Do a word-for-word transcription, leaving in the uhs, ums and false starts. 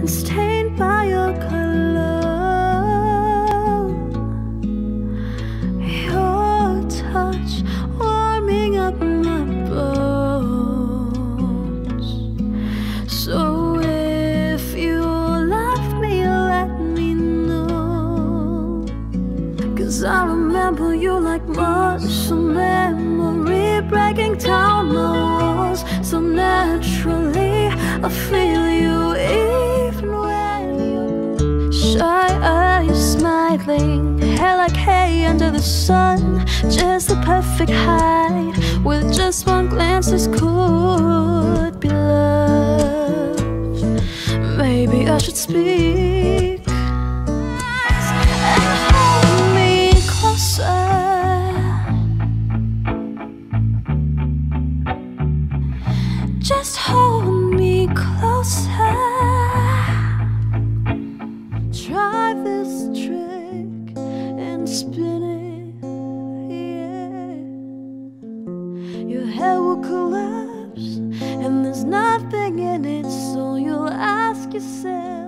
stained by your cologne. Your touch warming up my bones. So if you love me, let me know. 'Cause I remember you like muscle memory, breaking down the walls so naturally. I feel you even when you're shy eyes smiling, hair like hay under the sun, just the perfect height. With just one glance this could be love. Maybe I should speak and hold me closer. Just hold me closer. Try this trick and spin it, yeah. Your hair will collapse and there's nothing in it, so you'll ask yourself,